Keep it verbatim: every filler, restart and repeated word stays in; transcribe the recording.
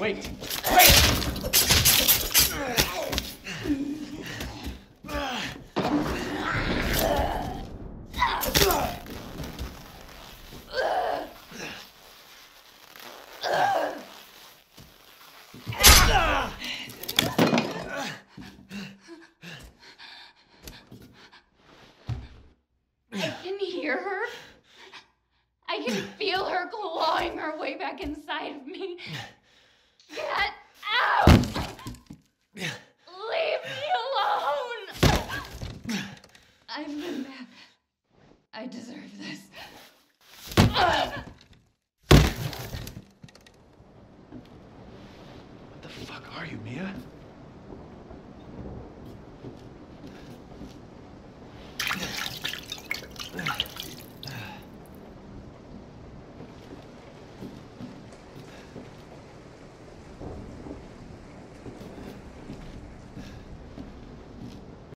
Wait! Wait! I can hear her. I can feel her clawing her way back inside of me. Get out! Leave me alone! I've been bad. I deserve this. What the fuck are you, Mia? Ugh.